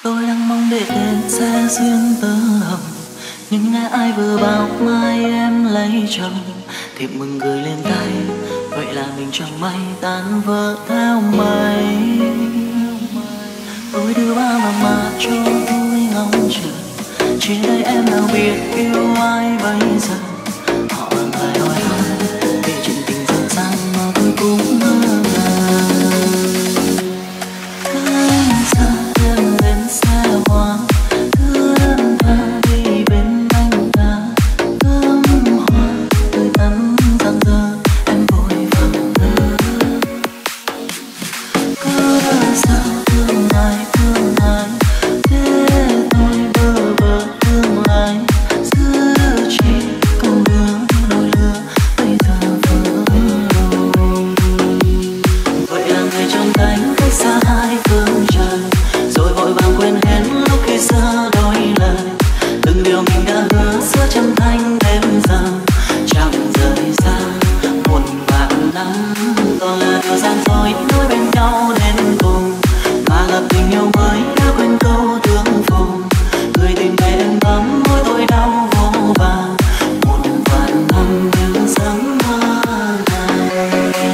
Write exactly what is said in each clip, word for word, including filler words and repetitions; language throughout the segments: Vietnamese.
Tôi đang mong để tên sẽ duyên tơ hồng, nhưng nghe ai vừa bảo mai em lấy chồng. Thiệp mừng gửi lên tay, vậy là mình chẳng may tan vỡ theo mây. Tôi đưa ba vào mặt cho tôi ngóng chờ, trên đây em nào biết yêu ai bây giờ. Họ lại hỏi han về chuyện tình dở dang mà tôi cũng ngỡ ngàng. Cánh xa em lên xe hoa, đưa em ta đi bên anh ta. Cơm hoa tươi tắn giang dở, em vội vàng ngỡ. Cớ sao thương ai thương ai, thế tôi bơ vơ tương lai. Giữ chỉ câu đưa đôi lứa bây giờ vỡ rồi. Vậy là người trong cánh cách xa hai phương trời, rồi vội vàng quên hết lúc khi xưa đôi lời. Từng điều mình đã hứa giữa trăm thanh đêm giờ chẳng rời xa một vạn năm. Còn là điều gian dối nối bên nhau đến cùng, mà gặp tình yêu mới đã quên câu tương phùng. Người tìm về em ấm môi tôi đau vô vàn, một vạn năm như giấc mơ này.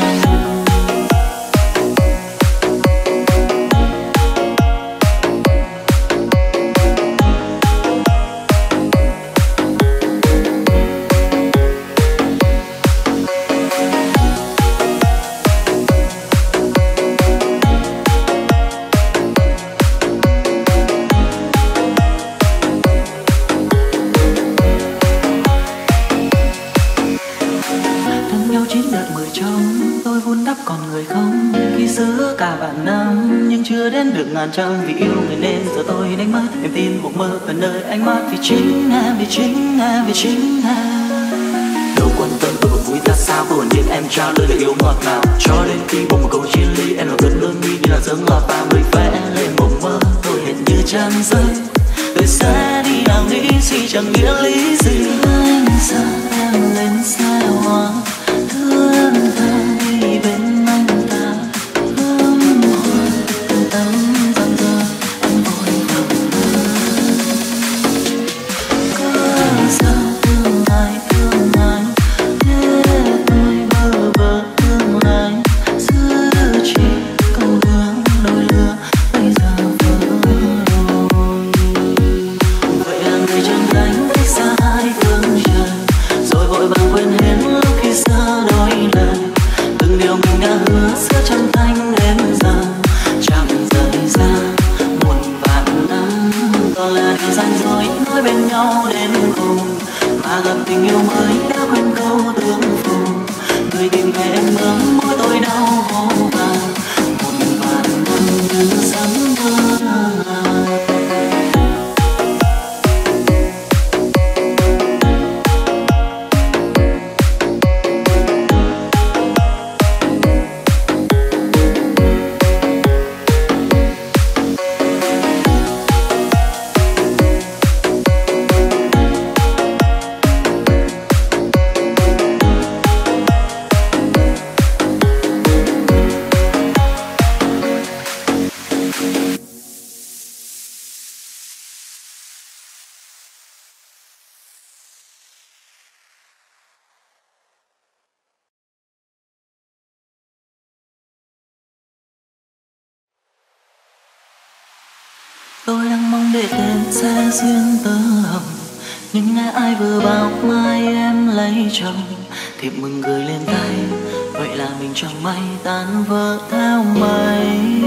Thân nhau chín đợt mười trong, tôi vun đắp còn người không. Khi giữa cả vạn năm nhưng chưa đến được ngàn trăng. Vì yêu người nên giờ tôi đánh mất em tin một mơ ở nơi ánh mắt. Vì chính em, vì chính em, vì chính em. Đâu quan tâm tôi buồn vui ra sao, tôi còn biết em trao lời lời yêu ngọt ngào. Cho đến khi buông một câu chia ly, em làm rất đơn mi như là giấc ngọt và người vẽ lên một mơ. Tôi hệt như chân rơi, tôi sẽ đi nào nghĩ gì chẳng nghĩa lý gì. Anh xa em lên xe hoa, đưa em ta đi bên anh ta. Cơm hoa tươi tắn giang dở, em vội vàng ngỡ. Cớ sao thương ai thương ai, thế tôi bơ vơ tương lai. Giữ chỉ câu đưa đôi lứa bây giờ vỡ rồi. Vậy là người trong cánh cách xa hai phương trời, rồi vội vàng quên hết lúc khi xưa đôi lời. Từng điều mình đã hứa giữa trăm thanh đêm giờ chẳng rời xa một vạn năm. Còn là điều gian dối nối bên nhau đến cùng, mà gặp tình yêu mới đã quên câu tương phùng. Người tìm về em ấm môi tôi đau vô vàn, một vạn năm như giấc mơ. Tôi đang mong để tên sẽ duyên tơ hồng, nhưng nghe ai vừa bảo mai em lấy chồng. Thiệp mừng gửi lên tay, vậy là mình chẳng may tan vỡ theo mây.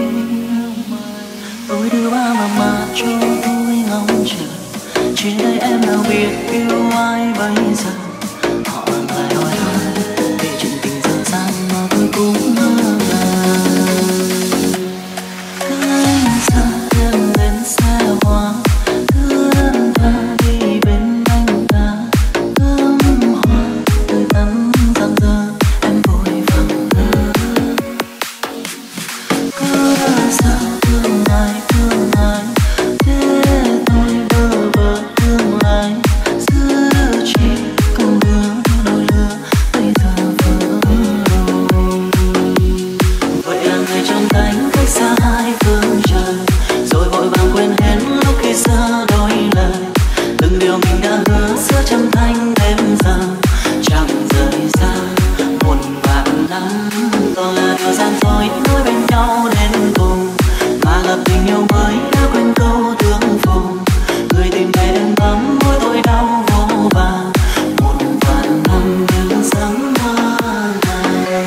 Tôi đưa ba vào mặt cho tôi ngóng chờ, trên đây em nào biết yêu ai bây giờ. Họ lại hỏi han về chuyện tình dở dang mà tôi cũng ngỡ ngàng. Cánh xa em lên xe hoa, đưa em ta đi bên anh ta. Cơm hoa tươi tắn giang dở, em vội vàng ngỡ. Cớ sao thương ai thương ai, thế tôi bơ vơ tương lai. Giữ chỉ câu đưa đôi lứa bây giờ vỡ rồi. Vậy là người trong cánh cách xa hai phương trời, rồi vội vàng quên hết gặp tình yêu mới đã quên câu tương phùng. Người tìm về em ấm môi tôi đau vô vàn, một vạn năm như giấc mơ này.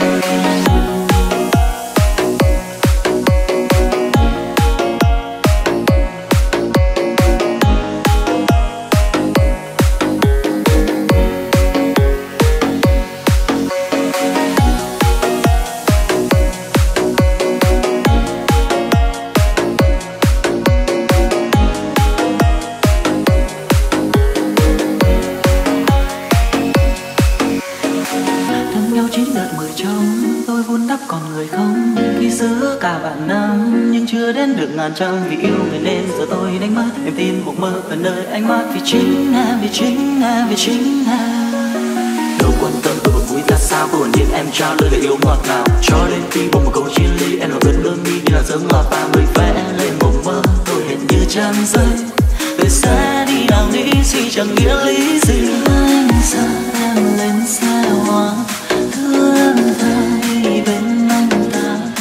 Được ngàn trăng vì yêu người nên giờ tôi đánh mất em tin cuộc mơ ở nơi ánh mắt vì chính em, vì chính em, vì chính em. Đâu quan tâm tôi buồn vui ra sao, buồn nhìn em trao lời yêu ngọt ngào cho đến khi bỗng một câu chia ly em nổi gần lương mi như là giấc ngọt và người vẽ lên mộng mơ tôi hiện như trang giấy. Tôi sẽ đi nào nghĩ gì chẳng nghĩa lý gì. Anh xa em lên xe hoa thương ta đi bên anh ta.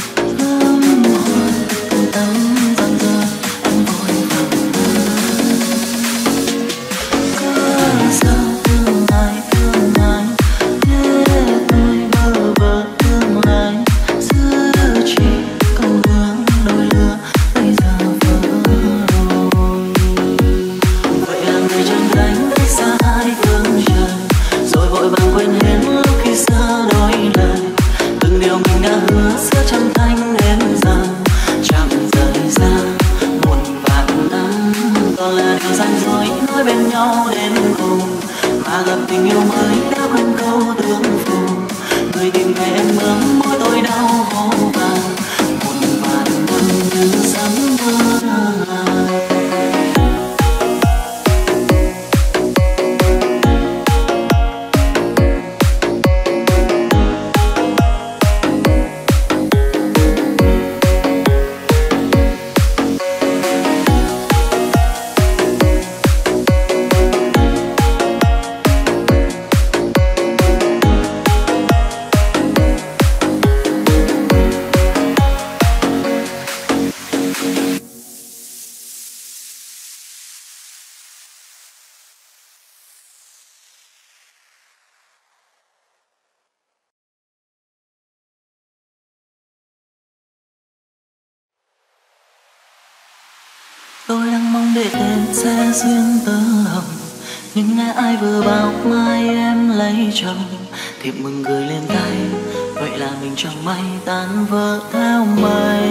Tôi đang mong để tên sẽ duyên tơ hồng, nhưng nghe ai vừa bảo mai em lấy chồng. Thiệp mừng gửi lên tay, vậy là mình chẳng may tan vỡ theo mây.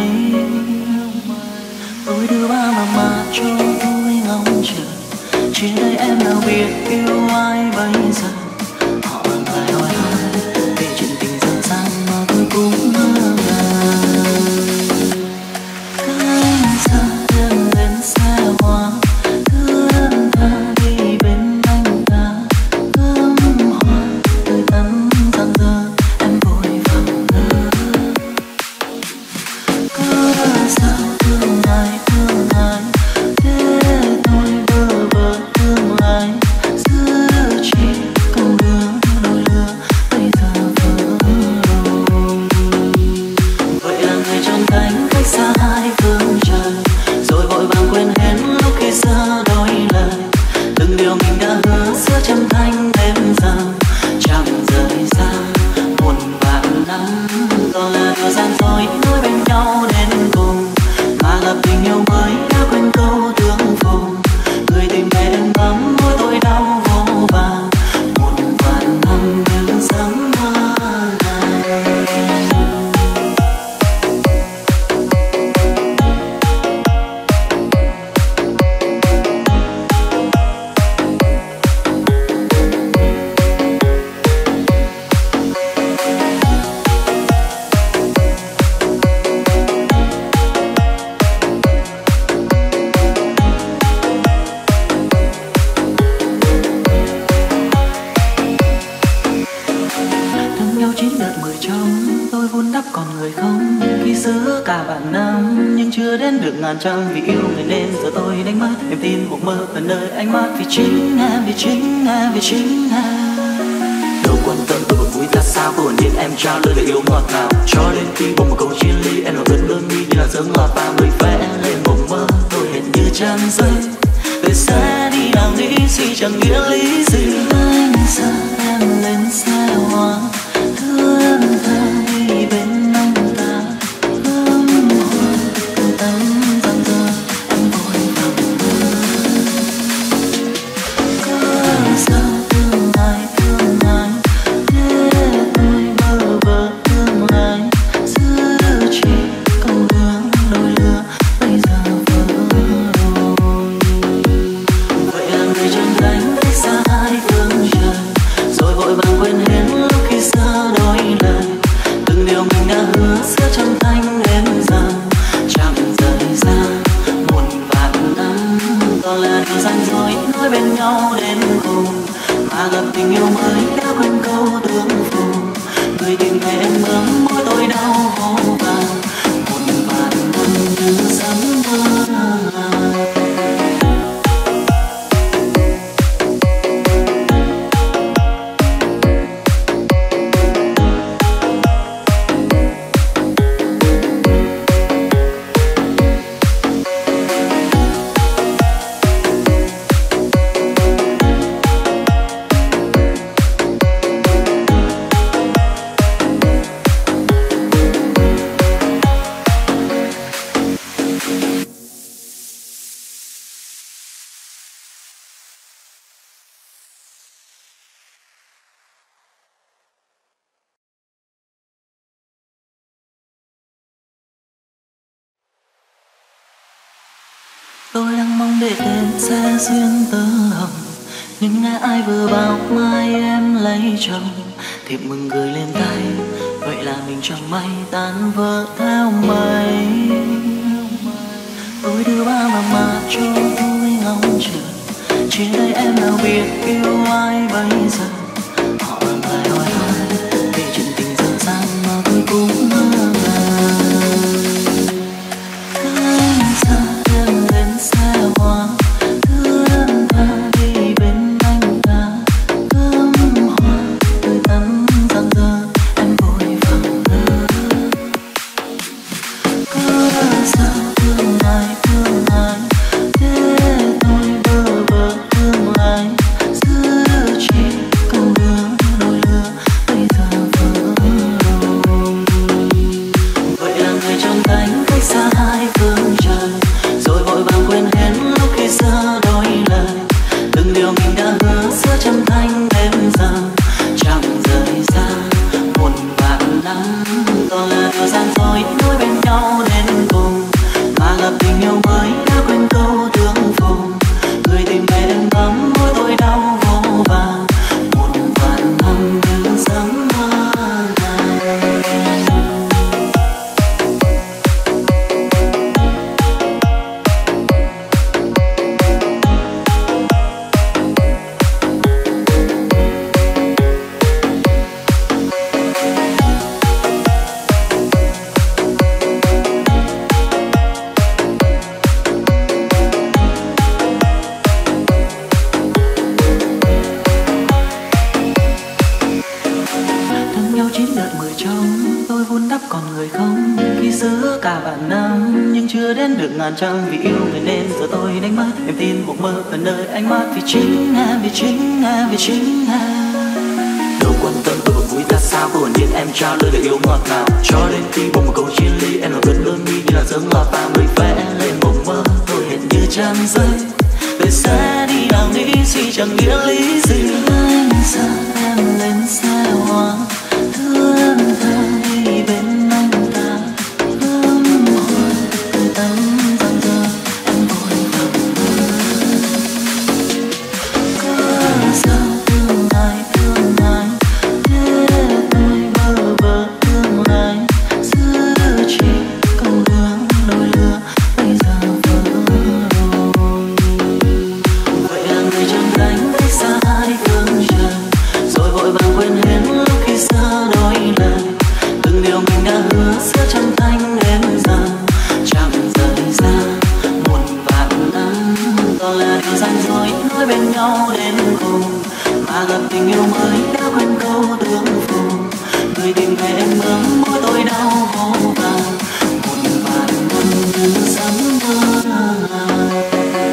Tôi đưa ba mà mà cho tôi ngóng chờ, trên đây em nào biết yêu ai bây giờ. Họ lại hỏi ai về chuyện tình dở dang mà tôi cũng ngỡ ngàng. Cánh xa em lên xe hoa thương ta đi bên anh ta. Gấm hoa tươi tắn rạng rỡ em vội vàng ngỡ. Cớ sao thương ai thương ai thế tôi bơ vơ tương lai. Giữ chỉ câu hứa đôi lứa bây giờ vỡ rồi. Vậy là người trong cánh cách xa hai phương trời, rồi vội vàng quên hết lúc khi xưa đôi lời. Từng điều mình đã hứa giữa trăm thanh đêm rằng chẳng rời xa một vạn năm. Còn là điều gian dối nối bên nhau đến cùng, mà gặp tình yêu mới đã quên câu tương phùng. Người tìm về em ấm môi tôi đau vô vàn, một vạn năm như giấc mơ này. Thương nhau chín đợt mười trong, tôi vun đắp còn người không. Khi xưa cả vạn năm nhưng chưa đến được ngàn trăng, vì yêu người nên giờ tôi đánh mất em tin cuộc mơ ở nơi ánh mắt. Vì chính em, vì chính em, vì chính em. Đâu quan tâm tôi buồn vui ra sao, buồn nhìn em trao lời yêu ngọt ngào cho đến khi bỗng một câu chia ly em nổi gần lương mi như là giấc ngọt và người vẽ lên gian dối. Về sẽ đi nào nghĩ suy chẳng nghĩa lý gì. Anh xa em lên xe hoa, thương thơ đi bên anh ta. Hương hoa từ tấm giang dở em vội vàng mơ. Có sao thương ai thương ai, thế tôi bơ vơ tương lai. Giữ chỉ câu hương đôi lứa bây giờ vỡ rồi. Vậy là người chân cánh cách xa hai phương trời, rồi vội vàng quên hết lúc khi xưa đôi lời. Từng điều mình đã hứa giữa chân thanh đến giờ chẳng rời xa một vạn năm. Còn là điều gian dối nói bên nhau đến cùng, mà gặp tình yêu mới đã quên câu tương phù. Người tìm về em bướm mỗi tôi đau vô vàng, một vạn năm như sấm mơ. Tôi đang mong để tên sẽ duyên tơ hồng, nhưng nghe ai vừa bảo mai em lấy chồng. Thiệp mừng gửi lên tay, vậy là mình chẳng may tan vỡ theo mây. Tôi đưa ba mà mà cho tôi ngóng chờ, trên đây em nào biết yêu ai bây giờ. Họ lại hỏi han về chuyện tình dở dang mà tôi cũng ngỡ ngàng. Anh xa em lên xe hoa, thương ta đi bên anh ta. Cơm hoa từ tấm giang dở em vội vàng ngỡ. Có sao thương ai thương ai, thế tôi bơ vơ tương lai. Giữ chỉ câu hương đôi lứa bây giờ vỡ rồi. Vậy là người trong cánh cách xa hai phương trời, rồi vội vàng quên hết lúc khi xưa đôi lời. Từng điều mình đã hứa giữa chân thanh đến giờ chẳng rời xa một vạn năm. Còn là điều gian dối nói bên nhau đến cùng, mà gặp tình yêu mới đã quên câu tương phù. Người tìm về em ấm mỗi tôi đau vô vàng, một vạn năm như sớm mơ này. Thương nhau chín đợt mười trong, tôi vun đắp còn người không. Khi giữa cả vạn năm nhưng chưa đến được ngàn trăng. Vì yêu người nên giờ tôi đánh mất em tin một mơ ở nơi ánh mắt. Vì chính em, vì chính em, vì chính em. Đâu quan tâm tôi buồn vui ta sao, cô hồn nhiên em trao lời yêu ngọt ngào. Cho đến khi bỗng một câu chia ly, em làm ướt đôi mi như là giấc ngọt và người vẽ lên một mơ. Tôi hiện như trang giấy, về sẽ đi nào nghĩ suy chẳng nghĩa lý gì. Anh xa em lên xe hoa, thương thơ đi bên anh ta. Hương hoa từ tấm giang dở em vội vàng mơ. Có sao thương ai thương ai, thế tôi bơ vơ tương lai. Giữ chỉ câu hương đôi lứa bây giờ vỡ rồi. Vậy là người trong cánh cách xa hai phương trời, rồi vội vàng quên hết lúc khi xưa đôi lời. Từng điều mình đã hứa giữa chân thanh đến giờ chẳng rời xa một vạn năm. Còn là điều gian dối nói bên nhau đến cùng, mà gặp tình yêu mới đã quên câu tương phù. Người tìm về em bướm mỗi tôi đau vô vàng, một vạn năm như sấm mơ.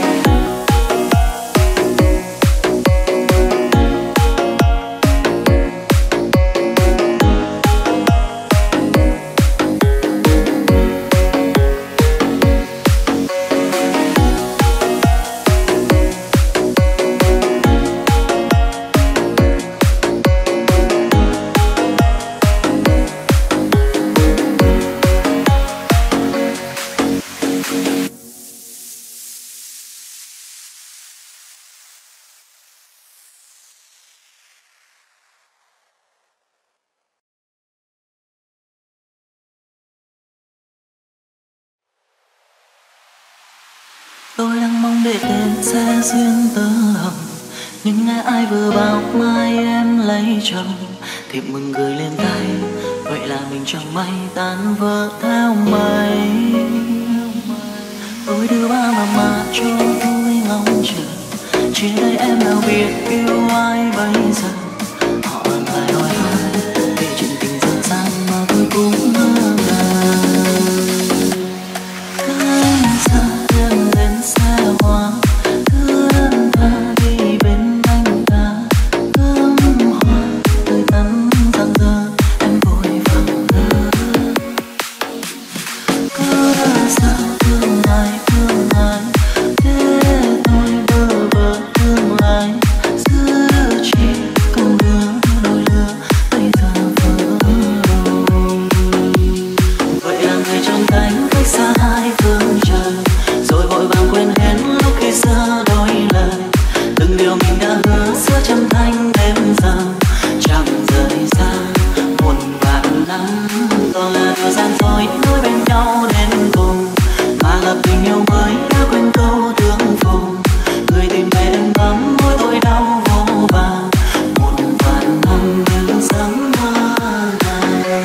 Tôi đang mong để tên sẽ duyên tơ hồng, nhưng nghe ai vừa bảo mai em lấy chồng. Thiệp mừng gửi lên tay, vậy là mình chẳng may tan vỡ theo mây. Tôi đưa ba mà mà cho tôi ngóng chờ, trên đây em nào biết yêu ai bây giờ. Họ lại hỏi han về chuyện tình dở dang mà tôi cũng ngỡ ngàng. Cánh xa em lên xe hoa, thướt tha đi bên anh ta. Cắm hoa tươi tắn rạng rỡ, em vội vàng ngỡ. Cớ sao thương ai thương ai, để tôi bơ vơ tương lai. Giữ chỉ câu hứa đôi lứa bây giờ vỡ. Vậy là người trong cánh cách xa hai phương trời, rồi vội vàng quên hết lúc khi xưa đôi lời. Từng điều mình đã hứa giữa trăm thanh đêm giờ chẳng rời xa muôn vạn năm. Còn là thời gian thôi nối bên nhau đến cùng, mà gặp tình yêu mới đã quên câu tương phùng. Người tìm về em ấm môi tôi đau vô vàn, muôn vạn năm như giấc mơ này.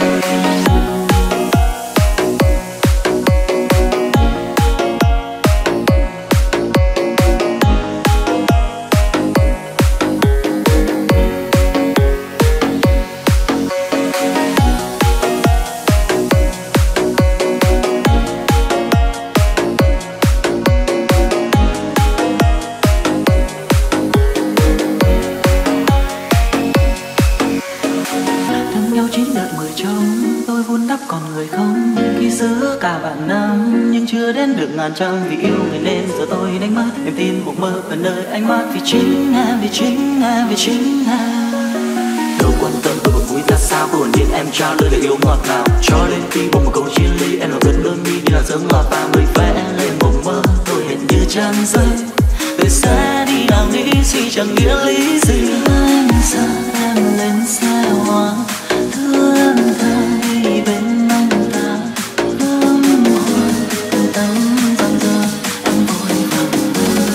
Thương nhau chín đợi mười trông, tôi vun đắp còn người không. Khi giữa cả vạn năm nhưng chưa đến được ngàn trăng, vì yêu người nên giờ tôi đánh mất niềm tin cuộc mơ ở nơi ánh mắt. Vì chính em, vì chính em, vì chính em. Đâu quan tâm tôi buồn vui ra sao, tôi buồn biết em trao lời yêu ngọt ngào. Cho đến khi bỗng một câu chia ly, em làm gần đôi mi như là giấc ngọt và người vẽ lên mộng mơ. Tôi hiện như trang giấy, tôi sẽ đi nào nghĩ suy chẳng nghĩa lý gì. Anh xa em lên xe hoa, thướt tha đi bên anh ta. Cắm hoa tươi tắn rạng rỡ, em vội vàng ngỡ.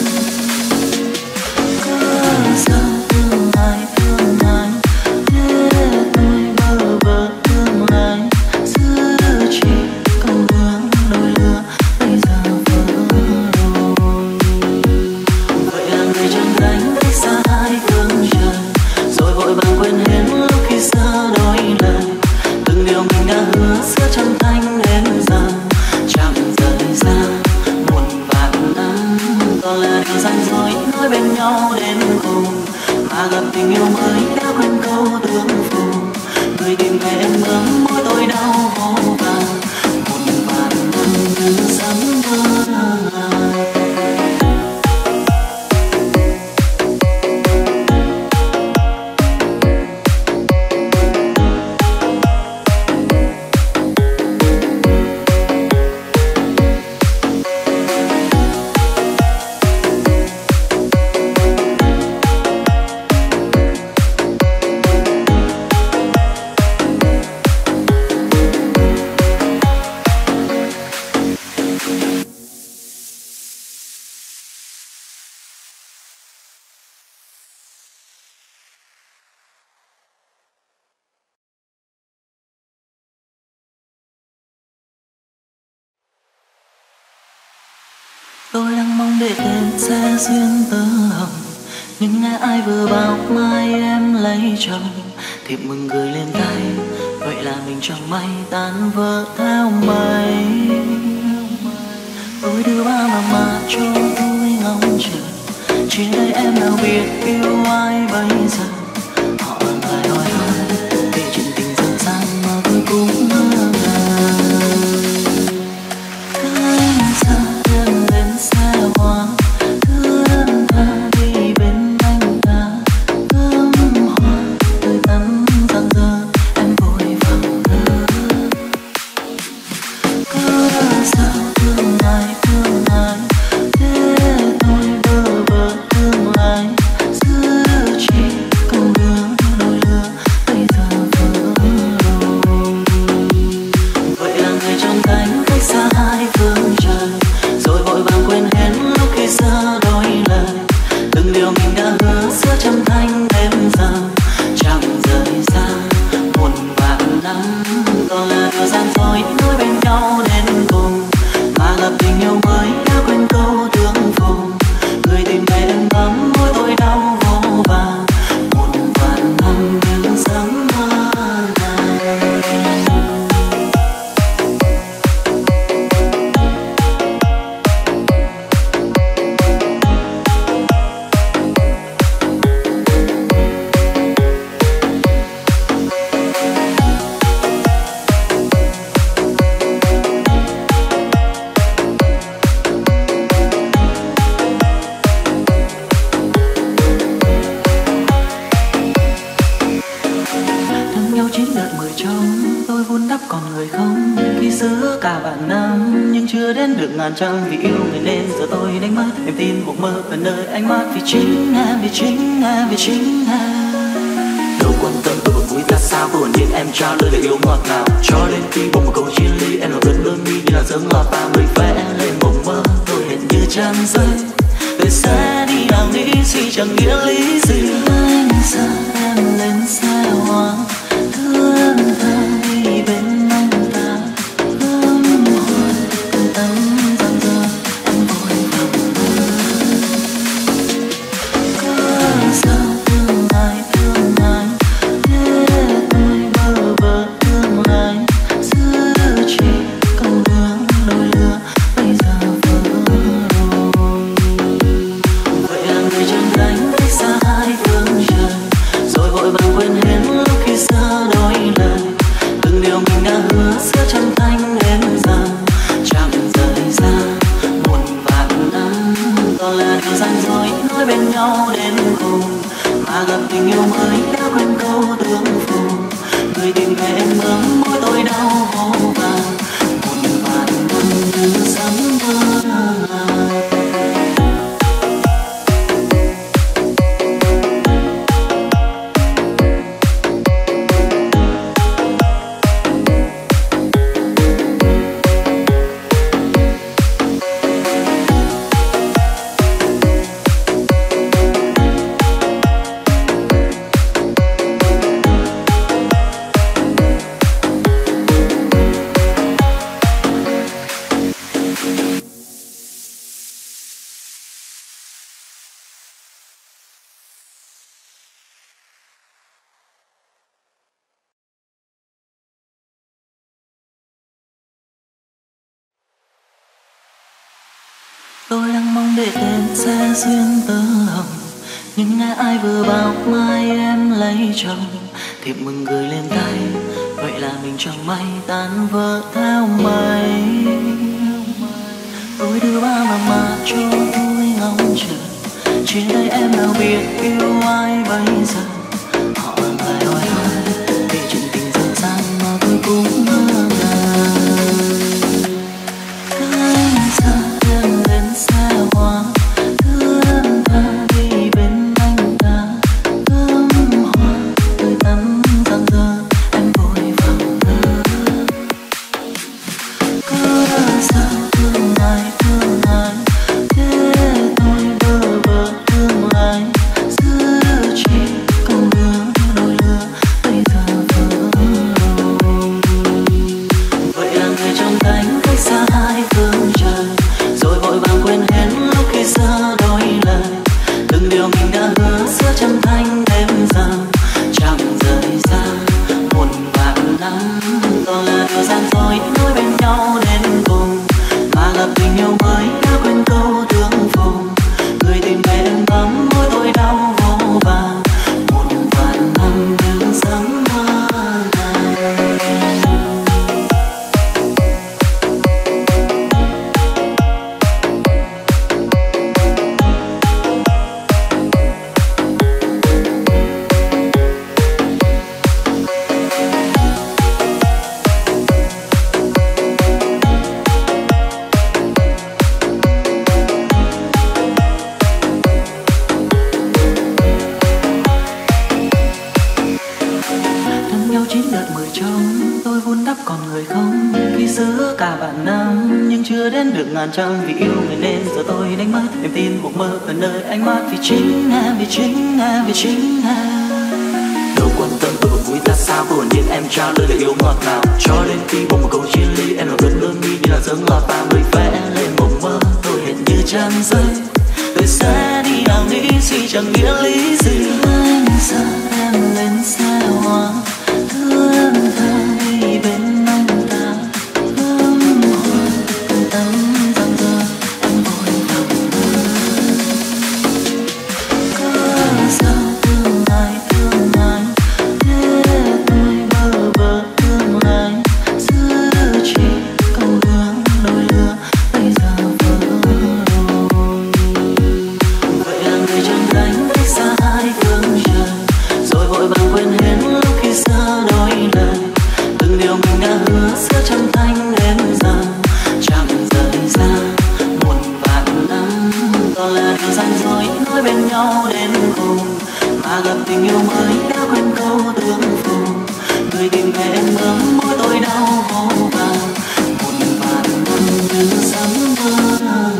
Cớ sao thương ai thương ai, để tôi bơ vơ tương lai. Giữ chỉ câu hứa đôi lứa bây giờ vỡ rồi. Vậy là người trong cánh cách xa hai phương trời, rồi vội vàng quên hết lúc khi xưa đôi lời. Từng điều mình đã hứa giữa trăm thanh đến giờ chẳng rời xa muôn vạn năm. Còn là điều gian dối nối bên nhau đến cùng, mà gặp tình yêu mới đã quên câu tương phùng. Người tìm về em ấm môi tôi đau vô vàn, muôn vạn năm như giấc mơ này. Tôi đang mong để tên sẽ duyên tơ hồng, nhưng nghe ai vừa bảo mai em lấy chồng. Thiệp mừng gửi lên tay, vậy là mình chẳng may tan vỡ theo mây. Tôi đưa ba mà mà cho tôi ngóng chờ, trên đây em nào biết yêu ai bây giờ. Họ lại hỏi han về chuyện tình dở dang mà tôi cũng ngỡ ngàng. Cánh xa em lên xe hoa, thướt tha đi bên anh ta. Cắm hoa tươi tắn rạng rỡ, em vội vàng ngỡ. Cớ sao thương ai thương ai, để tôi bơ vơ tương lai. Giữ chỉ câu chưa đến được ngàn trăng. Vì yêu người nên giờ tôi đánh mất em tin một mơ ở nơi ánh mắt. Vì chính em, vì chính em, vì chính em. Đâu quan tâm tôi buồn vui ra sao, buồn nhìn em trao lời lời yêu ngọt ngào. Cho đến khi bỗng một câu chia ly, em làm ướt đôi mi như là giấc lọt và người vẽ lên một mơ. Tôi hiện như chân rơi, tôi sẽ đi nào nghĩ suy chẳng nghĩa lý gì. Anh sợ em lên xe hoa, thương thơ đi bên anh ta. Gấm hoa từ tấm răng rơ, em vội vàng mơ. Có sao thương ai thương ai, để tôi bơ vơ tương lai. Giữ chỉ câu đường đôi lứa bây giờ vỡ rồi. Vậy là người chân đánh cách xa hai phương trời, rồi vội vàng quên hết lúc khi xưa đôi lời. Từng điều mình đã hứa giữa chân thanh đến giờ chẳng rời xa một vạn năm. Còn là điều gian dối nói bên nhau đến cùng, mà gặp tình yêu mới đã quên câu tương phù. Người tìm về em bướm môi tôi đau vô vàng, một vạn năm như sấm mơ. Tôi đang mong để tên sẽ duyên tơ hồng, nhưng nghe ai vừa bảo mai em lấy chồng. Thiệp mừng gửi lên tay, vậy là mình chẳng may tan vỡ theo mây. Tôi đưa ba mà mà cho tôi ngóng chờ, trên tay em nào biết yêu ai bây giờ. Họ lại hỏi hỏi về chuyện tình dở dang mà tôi cũng ngỡ ngàng. Anh sợ em lên xe hoa, thương thơ đi bên anh ta. Gấm hoa từ tấm răng rơ, em vội vàng mơ. Có sao thương ai thương ai, để tôi bơ vơ tương lai. Giữ chỉ câu đường đôi lứa bây giờ vỡ rồi. Vậy là người trong cánh cách xa hai phương trời, rồi vội vàng quên hết lúc khi xưa đôi lời. Từng điều mình đã hứa giữa chân thanh đêm giờ chẳng rời xa một vạn năm. Còn là điều gian dối nói bên nhau đến cùng, mà gặp tình yêu mới đã quên câu tương phù. Người tìm về em bấm môi tôi đau vô vàng, một vạn năm như giấc mơ này. Thân nhau chín đợt mười trống, tôi vun đắp còn người không. Khi giữa cả vạn năm nhưng chưa đến được ngàn trăng. Vì yêu người nên giờ tôi đánh mất niềm tin một mơ ở nơi ánh mắt. Vì chính em, vì chính em, vì chính em. Đâu quan tâm tôi buồn vui ra sao, buồn nhìn em trao lời lời yêu ngọt ngào. Cho đến khi bỗng một câu chia ly, em làm ướt đôi mi như là giấc lọt và người vẽ lên một mơ. Tôi hiện như chân rơi, tôi sẽ đi nào nghĩ suy chẳng nghĩa lý gì. Anh sợ em lên xe hoa, thương thơ đi bên anh ta. Gấm hoa từ tấm răng rơ, em vội vàng mơ. Có sao thương ai thương ai, để tôi bơ vơ tương lai. Giữ chỉ câu đường đôi lứa bây giờ vỡ rồi. Vậy là người chân đánh cách xa hai phương trời, rồi vội vàng quên hết lúc khi bên nhau đến cùng, mà gặp tình yêu mới đã quên câu tương phùng. Người tìm về em ấm môi tôi đau vô vàng, một vạn năm như sấm mơ.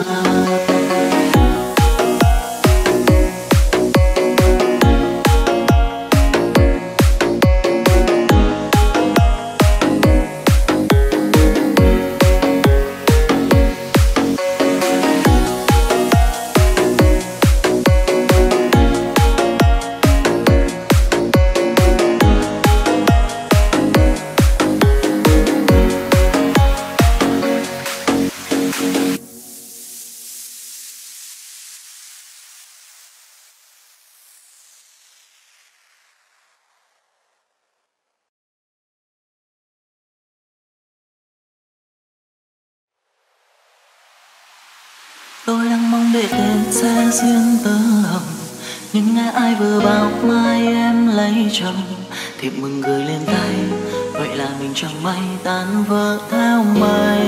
Tôi đang mong để tên sẽ duyên tơ hồng, nhưng nghe ai vừa bảo mai em lấy chồng. Thiệp mừng gửi lên tay, vậy là mình chẳng may tan vỡ theo mây.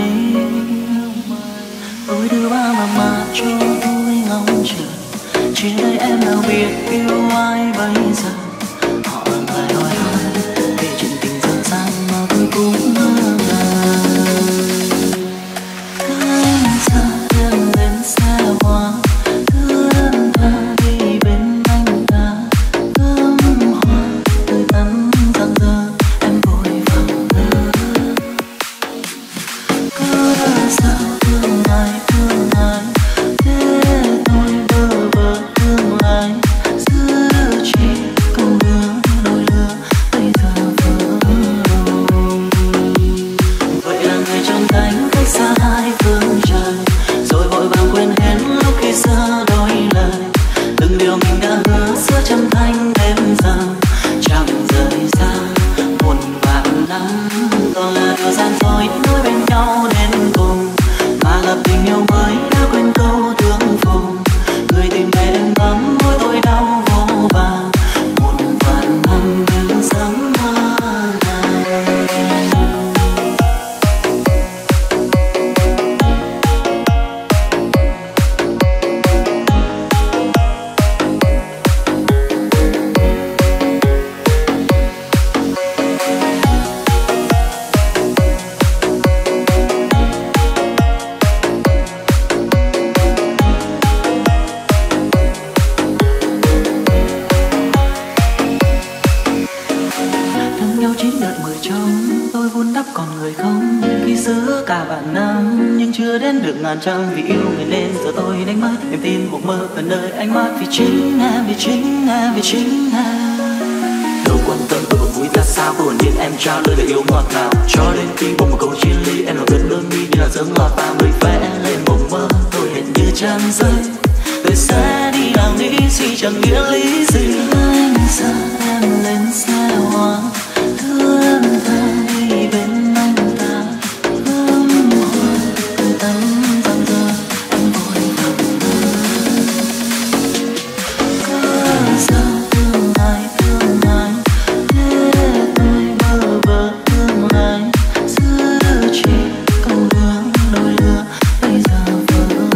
Tôi đưa ba mà mà cho tôi ngóng chờ, trên đây em nào biết yêu ai bây giờ. Họ lại hỏi hỏi về chuyện tình dở dang mà tôi cũng ngỡ ngàng. Cánh xa em lên xe hoa, đưa em ta đi bên anh ta. Cắm hoa tươi tắn rạng rỡ, em vội vàng lỡ. Cớ sao thương ai thương ai, thế tôi bơ vơ tương lai. Giữ chỉ câu hứa đôi lứa bây giờ vỡ. Vậy là người trong cánh cách xa hai phương trời, rồi vội vàng quên hết lúc khi xưa đôi lời. Từng điều mình đã hứa giữa trăm thanh đêm giờ chẳng rời xa một vạn năm. Còn là thời gian thôi nối bên nhau đến cùng, mà gặp tình yêu mới đã quên câu tương phùng. Người tìm về em ấm môi tôi đau vô vàng, một vạn năm như giấc mơ này. Thương nhau chín đợt mười trống, tôi vun đắp còn người không. Khi xưa cả vạn năm nhưng chưa đến được ngàn trăm. Vì yêu người nên giờ tôi đánh mất niềm tin một mơ ở nơi ánh mắt. Vì chính em, vì chính em, vì chính em. Đâu quan tâm tôi buồn vui ra sao, tôi buồn biết em trao lời yêu ngọt ngào. Cho đến khi bỗng một câu chia ly, em nào gần đôi mi như là giấc ngọt ta mới vẽ lên mộng mơ. Tôi hẹn như trăng rơi, tôi sẽ đi nào nghĩ suy chẳng nghĩa lý gì. Anh xa em lên xe hoa, đưa em ta đi bên anh ta. Cắm hoa tươi tắn rạng rỡ, em vội vàng lỡ. Cớ sao thương ai thương ai, thế tôi bơ vơ tương lai. Giữ chỉ câu hứa đôi lứa bây giờ vỡ.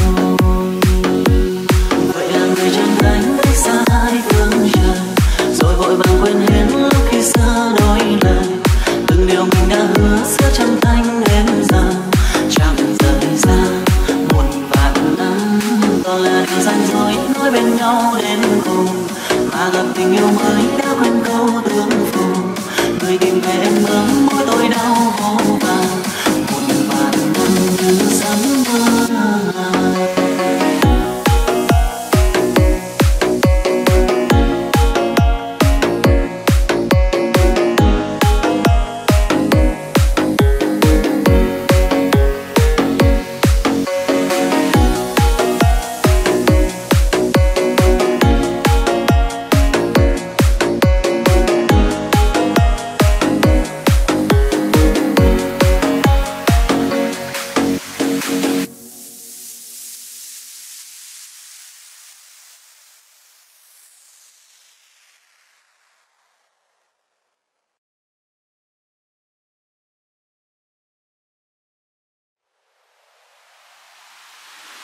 Vậy là người chân cánh cách xa hai phương trời, rồi vội vàng quên hết lúc khi xưa đôi lời. Từng điều mình đã hứa giữa trăm thanh đêm giờ chẳng rời xa một vạn năm. Còn là thời gian rồi nối bên nhau đến cùng, mà gặp tình yêu mới đã quên câu tương phùng. Người tìm về em ấm môi tôi đau vô vàng, một vạn năm như giấc mơ.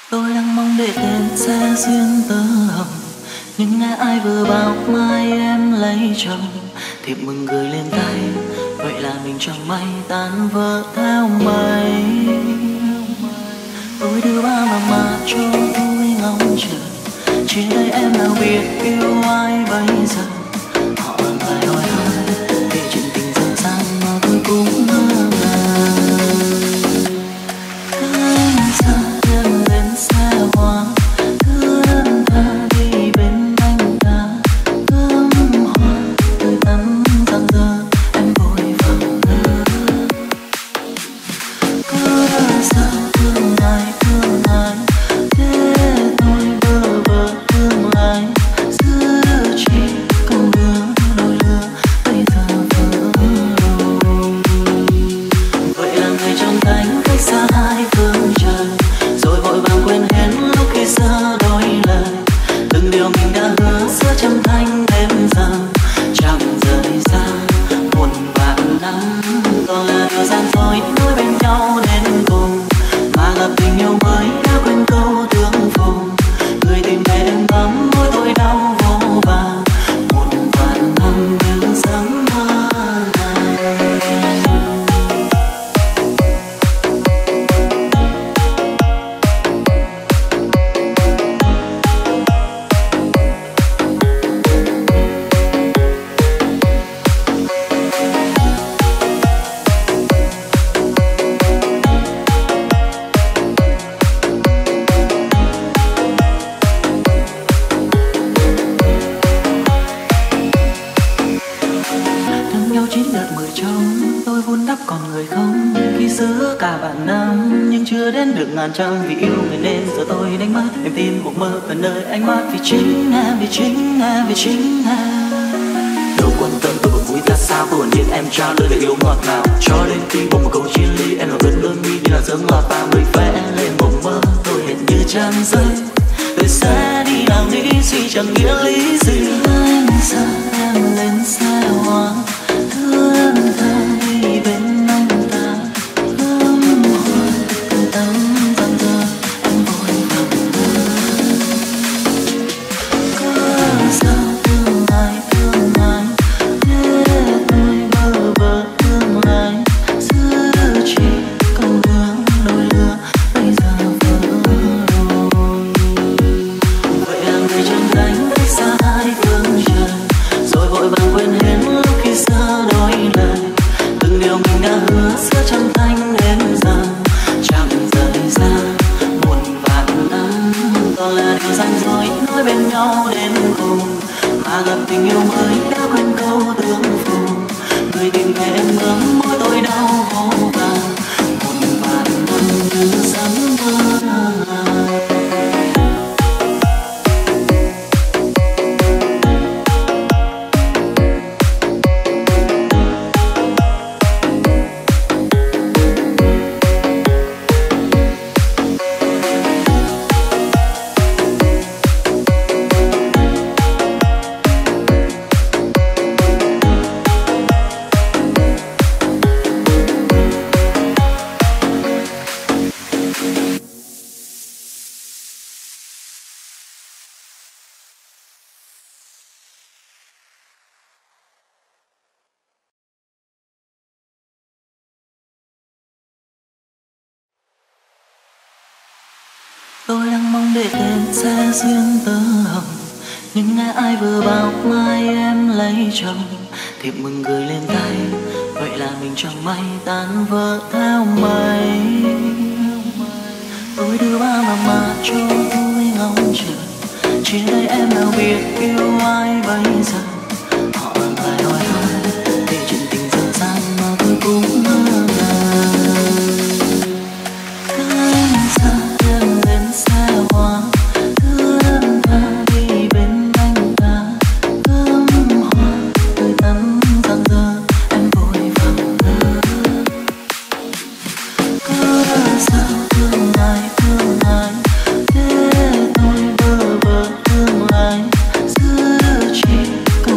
Tôi đang mong để tên sẽ duyên tơ hồng, nhưng nghe ai vừa bảo mai em lấy chồng. Thiệp mừng gửi lên tay, vậy là mình chẳng may tan vỡ theo mây. Tôi đưa ba mà mà cho tôi ngóng chờ, chỉ đây em nào biết yêu ai bây giờ. Họ lại hỏi han về chuyện tình dở dang mà tôi cũng ngỡ ngàng. Anh xa em lên xe hoa, cứ đơn tha đi bên anh ta. Gấm hoa tươi tắn rạng rỡ, em vội vàng ngỡ. Cứ sao thương ai thương ai, thế tôi bơ vơ tương lai. Giữ chỉ câu đưa đôi lứa bây giờ vỡ rồi. Vậy là ngày trong cánh cách xa hai phương trời, rồi vội vàng quên hết lúc khi xưa đôi lời. Từng điều mình đã hứa giữa trăm thanh đêm giờ chẳng rời xa một vạn năm. Còn là điều gian dối nối bên nhau đến cùng, mà gặp tình yêu mới đã quên câu tương phùng. Người tìm về em ấm môi tôi đau vô vàn, một vạn năm như giấc mơ này. Thương nhau chín đợt mười trong, tôi vun đắp còn người không. Khi xưa cả vạn năm nhưng chưa đến được ngàn trăm. Vì yêu người nên giờ tôi đánh mất em tin cuộc mơ ở nơi ánh mắt. Vì chính em, vì chính em, vì chính em. Đâu quan tâm tôi buồn vui ra sao, tôi điên em trao lời lời yêu ngọt ngào. Cho đến khi bỗng một câu chia ly, em làm ướt đôi mi đi là giấc ngọt và người vẽ lên mộng mơ. Tôi hiện như chân rơi, tôi sẽ đi nào nghĩ suy chẳng nghĩa lý gì. Anh xa em lên xe hoa, thương tha đi bên anh ta. Gấm hoa tươi tắn rạng rỡ, em vội vàng ngỡ. Có sao thương ai thương ai, thế tôi bơ vơ tương lai. Giữ chỉ câu đưa đôi lứa bây giờ vỡ rồi. Vậy là người trong cánh cách xa hai phương trời, rồi vội vàng quên hết lúc khi xưa đôi lời. Từng điều mình đã hứa giữa trăm thanh đến giờ chẳng rời xa một vạn năm. Còn là điều gian dối nối bên nhau đến cùng, mà gặp tình yêu mới đã quên câu tương phùng. Người tìm về em ấm môi tôi đau vô vàn, một vạn năm như giấc mơ. Tôi đang mong để tên sẽ duyên tơ hồng, nhưng nghe ai vừa bảo mai em lấy chồng. Thiệp mừng gửi lên tay, vậy là mình chẳng may tan vỡ theo mây. Tôi đưa ba mà mà cho tôi ngóng chờ, chỉ đây em nào biết yêu ai bây giờ. Họ lại hỏi han về chuyện tình dở dang mà tôi cũng ngỡ ngàng. Anh xa em lên xe hoa, cứ đơn tha đi bên anh ta. Gấm hoa tươi tắn rạng rỡ, em vội vàng ngỡ. Cứ sao thương ai thương ai, thế tôi bơ vơ tương lai. Giữ chỉ câu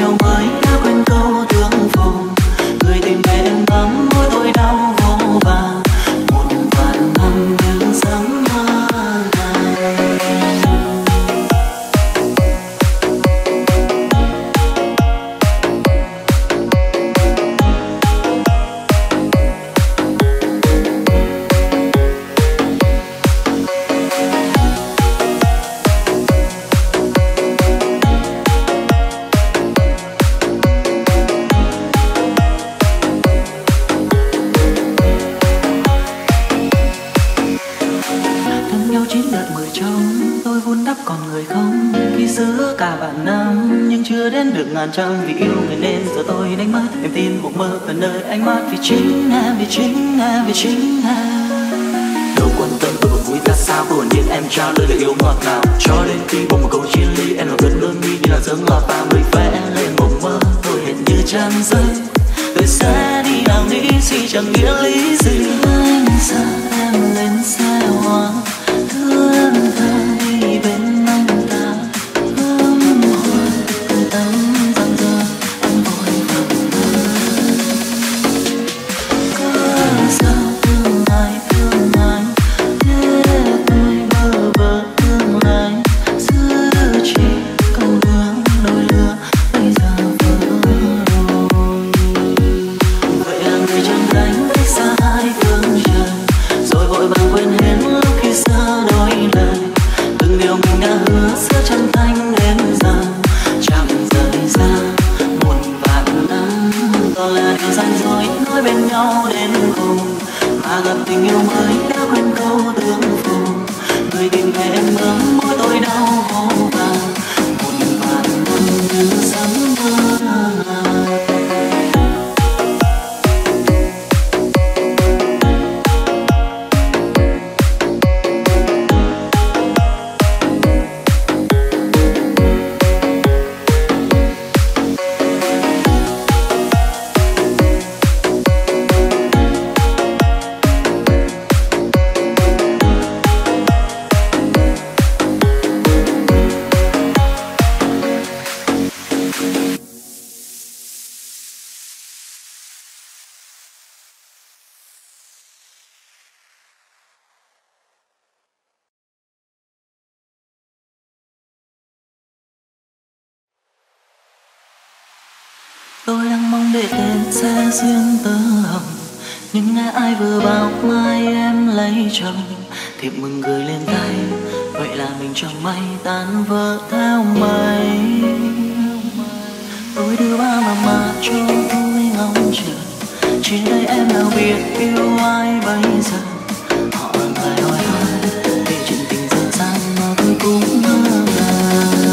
yêu mới đã quên câu tương phùng. Người tìm về em ấm môi tôi đau vô vàn. Một vạn năm những giấc mơ này. Ngàn trăng vì yêu người nên giờ tôi đánh mất em tin một mơ ở nơi ánh mắt vì chính em vì chính em vì chính em. Đâu quan tâm tôi buồn vui ra sao tôi còn biết em trao lời lời yêu ngọt ngào cho đến khi bỗng một câu chia ly em làm rất đơn mi như là giấc ngọt và người vẽ lên một mơ tôi hệt như trang giấy tôi sẽ đi nào nghĩ gì chẳng nghĩa lý gì. Anh xa em lên xe hoa đưa em thơ đi bên anh ta ấm hoa từ tấm tôi đang mong để tên sẽ duyên tơ hồng nhưng nghe ai vừa bảo mai em lấy chồng thiệp mừng gửi lên tay vậy là mình chẳng may tan vỡ theo mây. Tôi đưa ba mà mà cho tôi ngóng chờ trên đây em nào biết yêu ai bây giờ họ lại hỏi hỏi về chuyện tình dở dang mà tôi cũng ngỡ ngàng.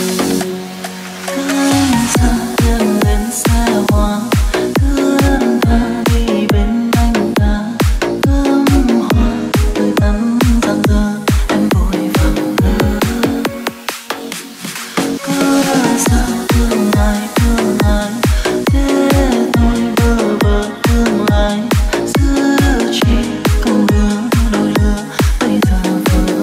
Anh xa em lên xe hoa đưa em ta đi bên anh ta ấm hoa từ tắm giang dở em vội vàng ngỡ có đã sao thương ai thương ai thế tôi bơ vơ tương lai giữ chỉ câu lứa đôi lứa bây giờ vỡ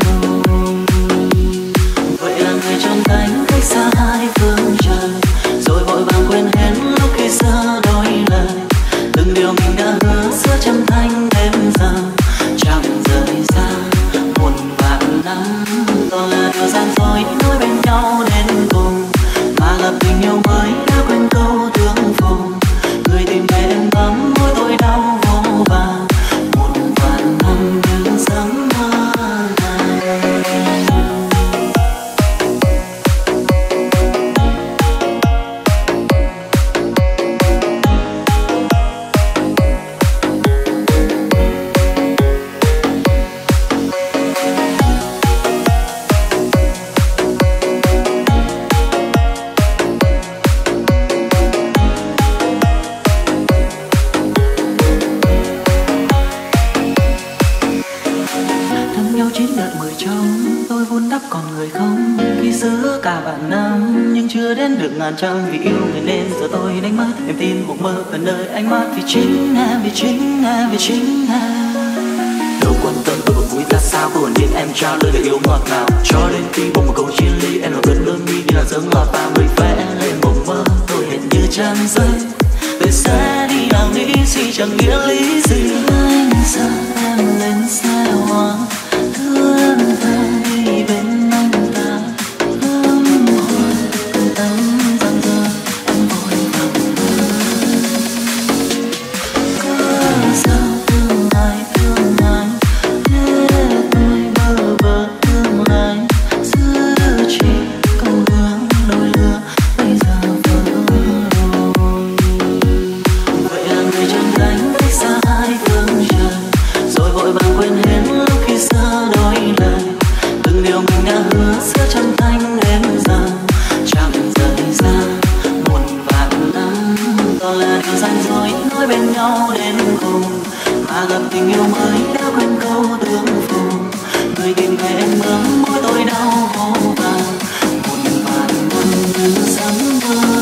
vậy là người trong cánh cách xa hai phương trời rồi vội vàng quên hết lúc khi xưa đôi lời từng điều mình đã hứa giữa trăm thanh đêm giờ chẳng rời xa một vạn năm toàn là điều gian dối nối bên nhau đến cùng mà gặp tình yêu mới đã quên câu tương phùng người tìm về em ấm môi tôi đau vô vàn một vạn năm những giấc mơ này. Thân nhau chín đợt mười trống tôi vun đắp còn người không khi giữa cả vạn năm nhưng chưa đến được ngàn trăng vì yêu người nên giờ tôi đánh mất em tin một mơ ở nơi ánh mắt vì chính em vì chính em vì chính em. Đâu quan tâm tôi buồn vui ra sao tôi còn biết em trao lời lời yêu ngọt ngào cho đến khi bỗng một câu chia ly em làm rất đơn mi như là giấc ngọt và người vẽ lên một mơ tràn rơi. Tôi sẽ đi nào nghĩ gì chẳng nghĩa lý gì. Anh sợ em lên xe hoa, thương thang đi bên anh ta. Lâm hồi từng tấm giang dở em vội vàng ơi. Cớ sao thương ai thương ai, để tôi bơ vơ tương lai. Giữ chỉ câu hứa đôi lứa bây giờ vỡ rồi. Vậy là người chân đánh cách xa hai phương trời, rồi vội vàng quên hết lúc khi xưa đôi lời. Từng điều mình đã hứa giữa chân thanh em rằng chẳng rời xa một vạn năm. Đó là điều gian dối nói bên nhau đến cùng, mà gặp tình yêu mới đã quên câu tương phù. Người tìm về em bướm môi tôi đau vô vàng, một vạn năm như sấm mơ.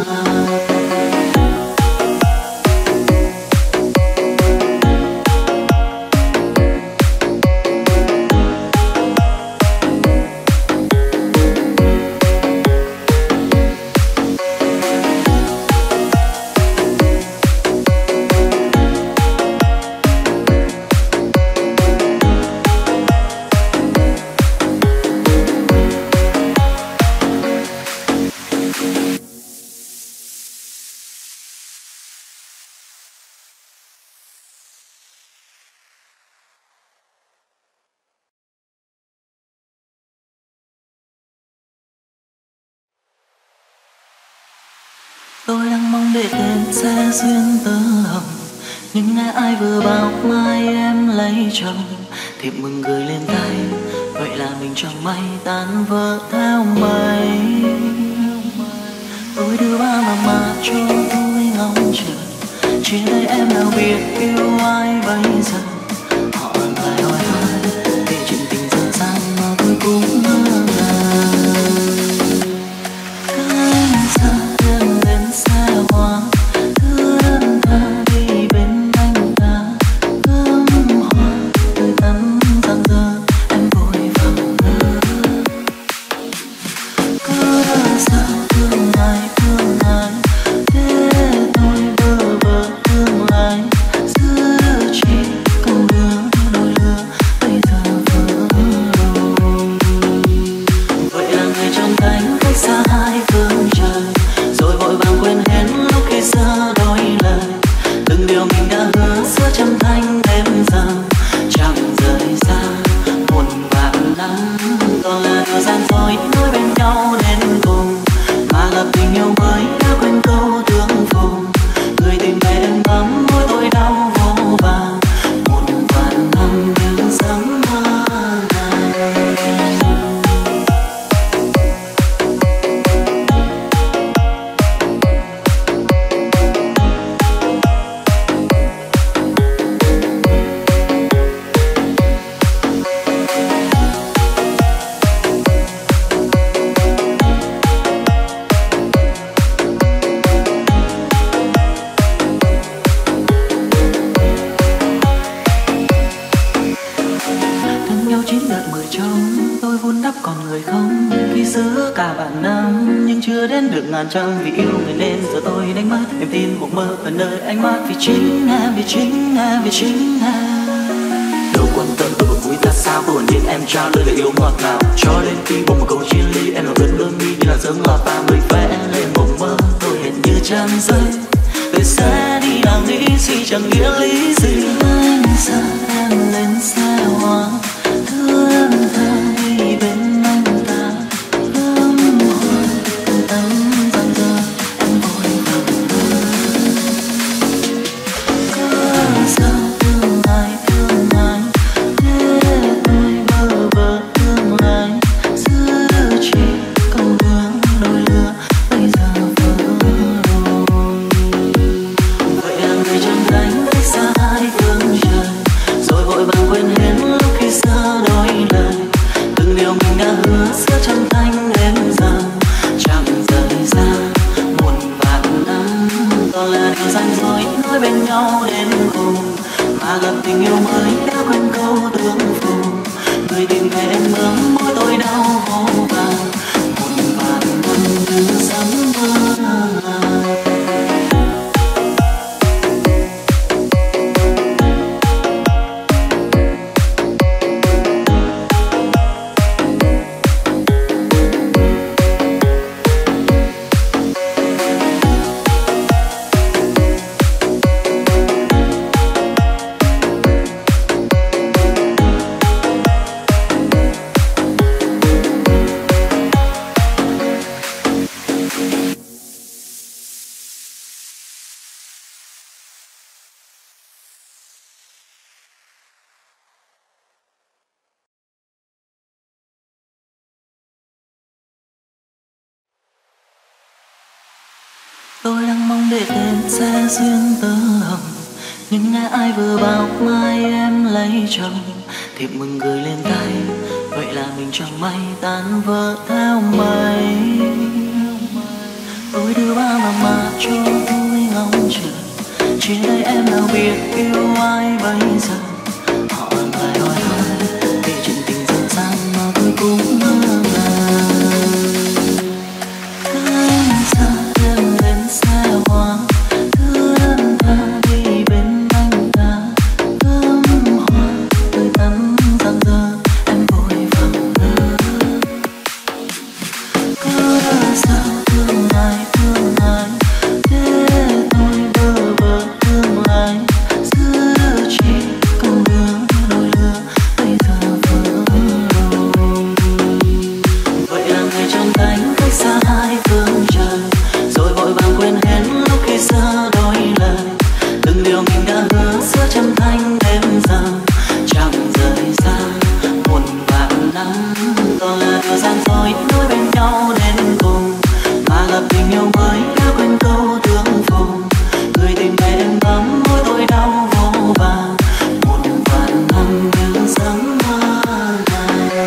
Tôi đang mong để tên sẽ duyên tơ hồng, nhưng nghe ai vừa bảo mai em lấy chồng. Thiệp mừng gửi lên tay, vậy là mình chẳng may tan vỡ theo mây. Tôi đưa ba mà mà cho tôi ngóng chờ, chỉ thấy em nào biết yêu ai bây giờ. Họ lại hỏi ai về chuyện tình dở dang mà tôi cũng ngỡ ngàng. Cánh xa em lên xe hoa, thương tha đi bên anh ta. Gấm hoa từ tấm giang dở em vội vàng ơi. Cớ sao thương ai thương ai, để tôi bơ vơ tương lai. Giữ chỉ câu hứa đôi lứa bây giờ vỡ rồi. Vậy là người trong cánh cách xa hai phương trời, rồi vội vàng quên hết lúc khi xưa đôi lời. Từng điều mình đã hứa giữa trăm thanh đêm rằng chẳng rời xa một vạn năm. Còn là điều gian dối nói bên nhau đến cùng, mà gặp tình yêu mới đã quên câu tương phù. Người tìm về em bấm môi tôi đau vô vàng, một vạn năm như giấc mơ này. Thân nhau chín đợt mười trống, tôi vun đắp còn người không. Khi xưa cả vạn năm nhưng chưa đến được ngàn trăm. Vì yêu người nên giờ tôi đánh mất em tin một mơ ở nơi ánh mắt. Vì chính em, vì chính em, vì chính em. Đâu quan tâm tôi buồn vui ta sao, buồn đến em trao lời lời yêu ngọt ngào. Cho đến khi bỗng một câu chia ly, em làm ướt đôi mi như là giấc lọt và người vẽ lên mộng mơ. Tôi hệt như tràn rơi, tôi sẽ đi nào nghĩ gì chẳng nghĩa lý gì. Anh sợ em lên xe hoa, thương thang đi bên anh ta. Lâm hồi từng tấm giang dở em vội vàng ơi. Cớ sao thương ai thương ai, để tôi bơ vơ tương lai. Giữ chỉ câu hứa đôi lứa bây giờ vỡ rồi. Vậy là người chân đánh cách xa hai phương trời, rồi vội vàng quên hết lúc khi xưa đôi lời. Từng điều mình đã hứa giữa trăm thanh em rằng chẳng rời xa một vạn năm. Còn là điều gian dối nói bên nhau đến cùng, mà gặp tình yêu mới đã quên câu tương phù. Người tìm về em bướm môi tôi đau vô vàng, một vạn năm như sấm mơ. đang mong để tên sẽ duyên tơ hồng, nhưng nghe ai vừa bảo mai em lấy chồng. Thiệp mừng gửi lên tay, vậy là mình chẳng may tan vỡ theo mây. Tôi đưa ba mà mà cho tôi ngóng chờ, trên đây em nào biết yêu ai bây giờ. Họ lại hỏi hỏi về chuyện tình dần sang mà tôi cũng ngỡ ngàng. Cánh xa em lên xe hoa, đưa em ta đi bên anh ta. Cơm hoa tươi tắn rạng rỡ, em vội vàng ngỡ. Cứ đã sao thương ai thương ai, thế tôi bơ vơ tương lai. Giữa chỉ con đường đôi lứa bây giờ vỡ rồi. Vậy là ngày trong cánh cách xa hai phương trời, rồi vội vàng quên hết lúc khi xưa đôi lời. Từng điều mình đã hứa giữa trăm thanh đêm giờ chẳng rời xa một vạn năm. Còn là thời gian rồi nối bên nhau đến cùng, mà gặp tình yêu mới đã quên câu tương phùng. Người tìm về em ấm môi tôi đau vô vàn, một vạn năm như giấc mơ này.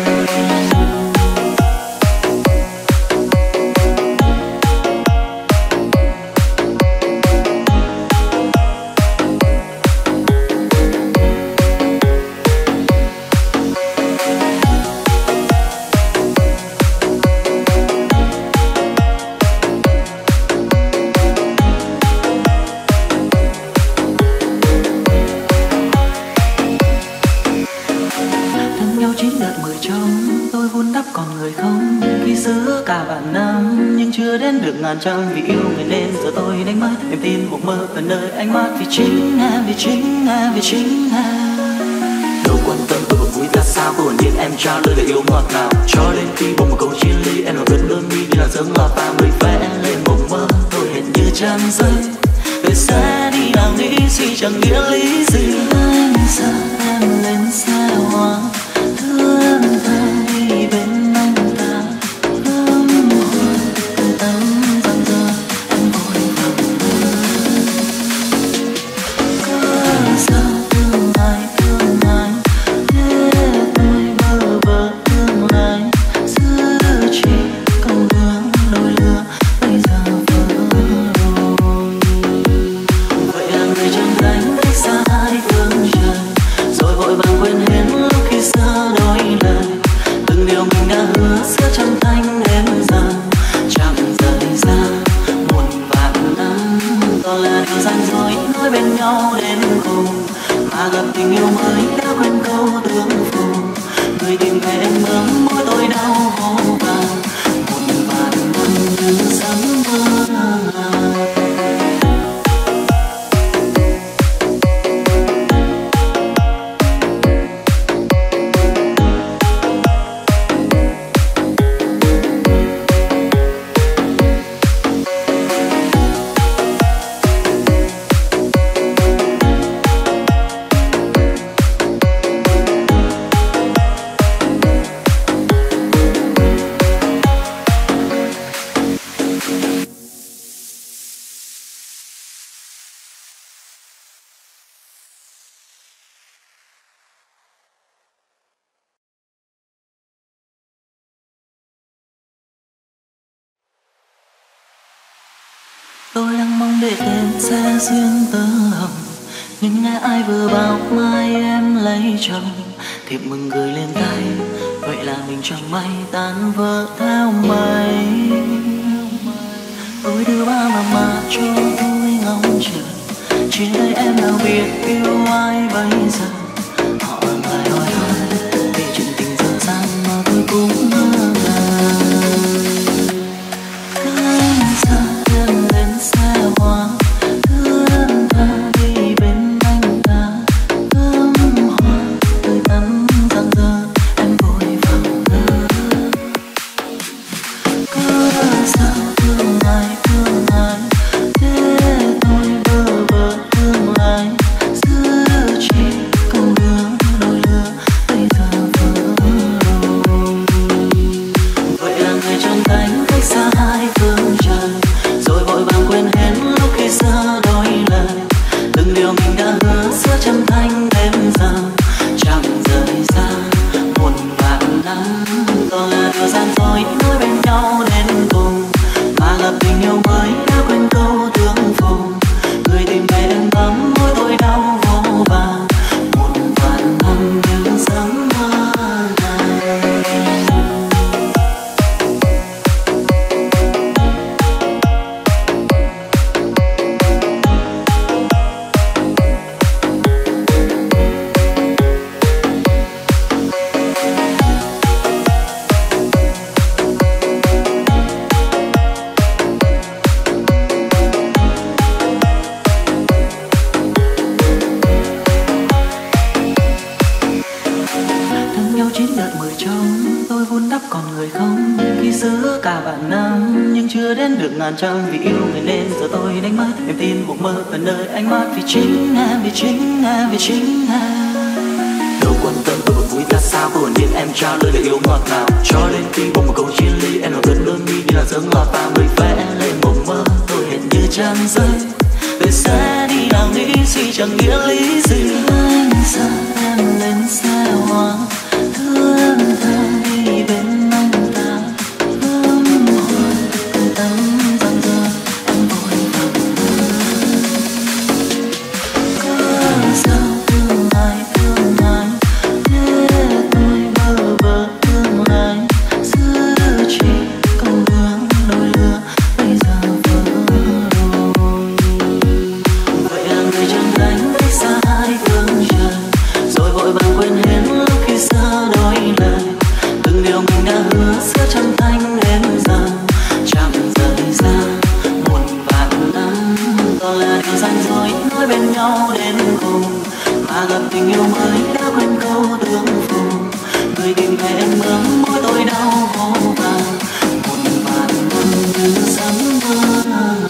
Thân nhau chín đợt mười trong, tôi vun đắp còn người không. Khi giữa cả vạn năm nhưng chưa đến được ngàn trăng. Vì yêu người nên giờ tôi đánh mất niềm tin một mơ ở nơi ánh mắt. Vì chính em, vì chính em, vì chính em. Đâu quan tâm tôi buồn vui ra sao, cô hồn nhiên em trao lời lời yêu ngọt ngào. Cho đến khi bỗng một câu chia ly, em làm đơn đơn mi như là giấc mơ và người vẽ lên một mơ. Tôi hiện như trang giấy, về sẽ đi nào nghĩ gì chẳng nghĩa lý gì. Anh xa em lên xe hoa, đưa em ta đi bên anh ta. Cơm hoa tươi tắn rạng rỡ, em vội vàng ngỡ. Cớ sao thương ai thương ai, thế tôi bơ vơ tương lai. Giữa chỉ con đường đôi lứa bây giờ vỡ rồi. Vậy là người trong cánh cách xa hai phương trời, rồi vội vàng quên hết lúc khi xưa đôi lời. Từng điều mình đã hứa giữa trăm thanh đêm giờ chẳng rời xa một vạn năm. Còn là thời gian rồi nối bên nhau đến cùng, mà gặp tình yêu mới đã quên câu tương phùng. Người tìm về em ấm môi tôi đau vô vàn, một vạn năm như giấc mơ ngàn. Tôi đang mong để tên sẽ duyên tơ hồng, nhưng nghe ai vừa bảo mai em lấy chồng. Thiệp mừng gửi lên tay, vậy là mình chẳng may tan vỡ theo mây. Tôi đưa ba mà mà cho tôi ngóng chờ, trên đây em nào biết yêu ai bây giờ. Họ lại hỏi hỏi về chuyện tình dần sang mà tôi cũng ngỡ ngàng. Cánh xa em lên xe hoa, đưa em ta đi bên anh ta. Cơm hoa tươi tắn rạng rỡ, em vội vàng ngỡ. Cứ đã sao thương ai thương ai, thế tôi bơ vơ tương lai. Giữa chỉ con xứ cả vạn năm nhưng chưa đến được ngàn trăng. Vì yêu người nên giờ tôi đánh mất niềm tin cuộc mơ ở nơi ánh mắt. Vì chính em, vì chính em, vì chính em. Đâu quan tâm tôi buồn vui ra sao, cô điên em trao lời lời yêu ngọt ngào. Cho đến khi bỗng một câu chia ly em nào gần đôi mi như là giấc ngọt và mới vẽ lên mộng mơ. Tôi hiện như trăng rơi, tôi sẽ đi nào nghĩ suy chẳng nghĩa lý gì. Anh sợ em lên xe hoa thương thơ đi bên anh ta. Hương hoa từ tấm răng rơ em vội vàng cớ sao thương ai thương ai để tôi bơ vơ tương lai. Giữ chỉ câu hứa đôi lứa bây giờ vỡ rồi. Vậy là người chẳng đánh cách xa hai phương trời, rồi vội vàng quên hết lúc khi xưa đôi lời. Từng điều mình đã hứa sẽ chân thành đến giờ chẳng rời xa một vạn năm. Đó là điều gian dối nói bên nhau đến cùng, mà gặp tình yêu mới đã quên câu tương phù. Người tìm về em ấm mỗi tôi đau khổ vàng một vạn năm như giấc mơ.